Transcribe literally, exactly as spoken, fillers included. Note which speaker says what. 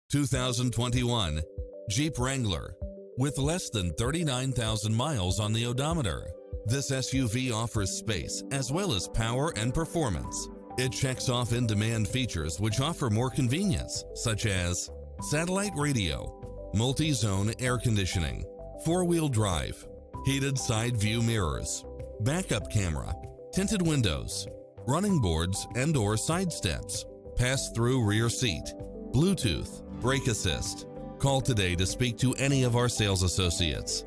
Speaker 1: two thousand twenty-one Jeep Wrangler. With less than thirty-nine thousand miles on the odometer, this S U V offers space as well as power and performance. It checks off in-demand features which offer more convenience, such as satellite radio, multi-zone air conditioning, four-wheel drive, heated side view mirrors, backup camera, tinted windows, running boards and or side steps, pass-through rear seat, Bluetooth, brake assist. Call today to speak to any of our sales associates.